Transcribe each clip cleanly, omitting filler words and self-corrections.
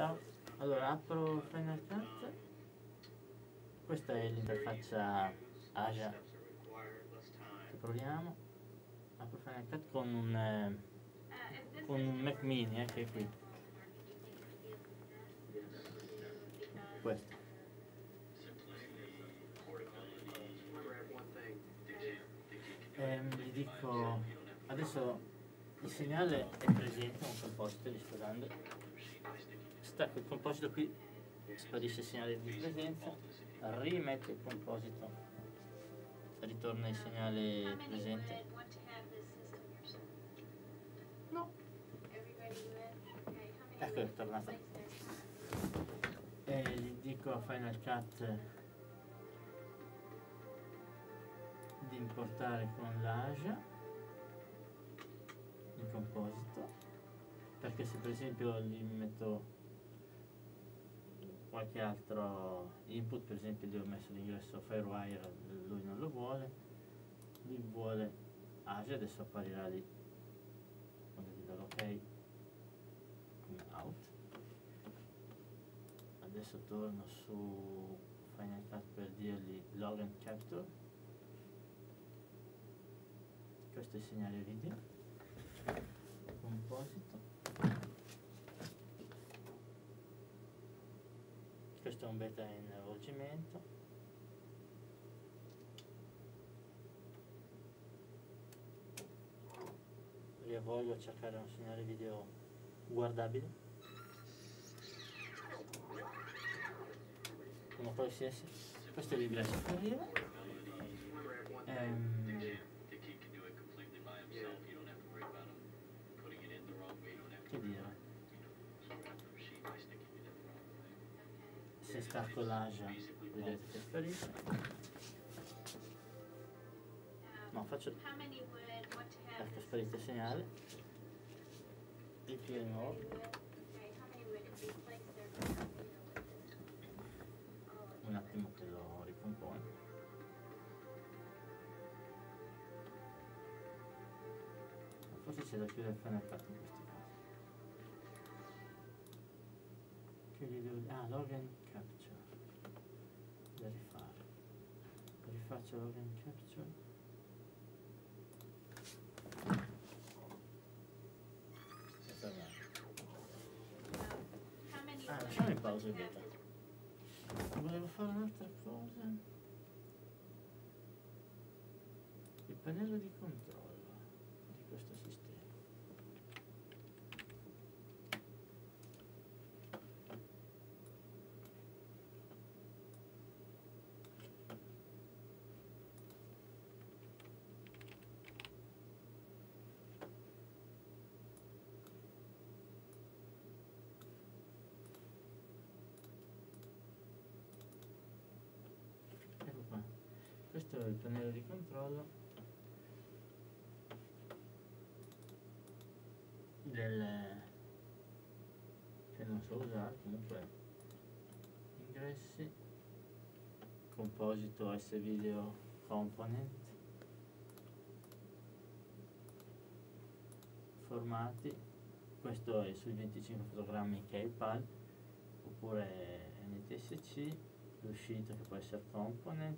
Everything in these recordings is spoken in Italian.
Ciao, allora apro Final Cut, questa è l'interfaccia ASIA che proviamo. Apro Final Cut con un Mac Mini che è qui, questo. Gli dico, adesso il segnale è presente, un composito, gli sto dando, stacco il composito qui, sparisce il segnale di presenza, rimetto il composito, ritorna il segnale presente. No, ecco, è tornata. E gli dico a Final Cut di importare con l'ASIA il composito, perché se per esempio gli metto qualche altro input, per esempio gli ho messo l'ingresso Firewire, lui non lo vuole, lui vuole ASIA, adesso apparirà lì quando gli do l'ok come out. Adesso torno su Final Cut per dirgli log and capture. Questo è il segnale video, composito, questo è un beta in avvolgimento, riavvolgo a cercare un segnale video guardabile, come qualsiasi. Questo è l'ingresso Firewire. Che dire, se stacco l'ASIA vedete che sparisce. No, faccio, ecco, sparito il segnale, di più di nuovo, un attimo che lo ricompone. Forse c'è da chiudere il Final Cut in questo caso. Che gli devo dire? Ah, log and capture. Da rifare. Rifaccio log and capture. E torniamo. Ah, lasciamo in pausa il beta. Volevo fare un'altra cosa. Il pannello di controllo di questo sistema. Ecco qua, questo è il pannello di controllo che non so usare, comunque ingressi, composito S-Video Component, formati, questo è sui 25 fotogrammi che è il PAL, oppure NTSC, l'uscita che può essere Component,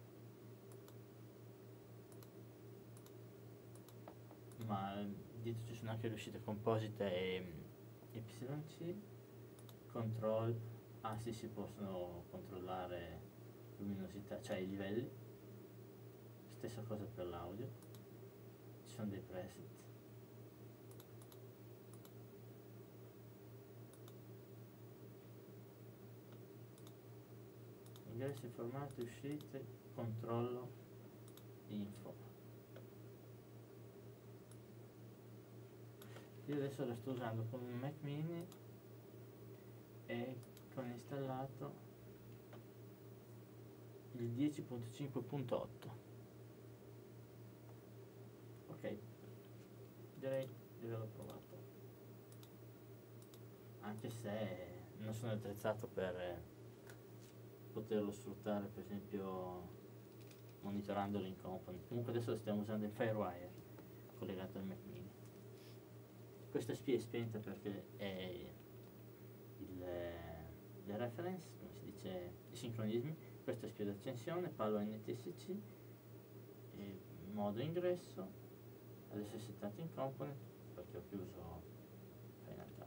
ma dietro ci sono anche le uscite composite e YC, control, sì, si possono controllare luminosità, cioè i livelli, stessa cosa per l'audio, ci sono dei preset. Ingressi, formati, uscite, controllo, info. Io adesso lo sto usando con un Mac Mini e con installato il 10.5.8. ok, direi di averlo provato, anche se non sono attrezzato per poterlo sfruttare, per esempio monitorandolo in component. Comunque adesso lo stiamo usando in Firewire collegato al Mac Mini. Questa spia è spenta perché è reference, come si dice, i sincronismi. Questo è scheda accensione, palo NTSC, e modo ingresso, adesso è settato in component perché ho chiuso Final Cut.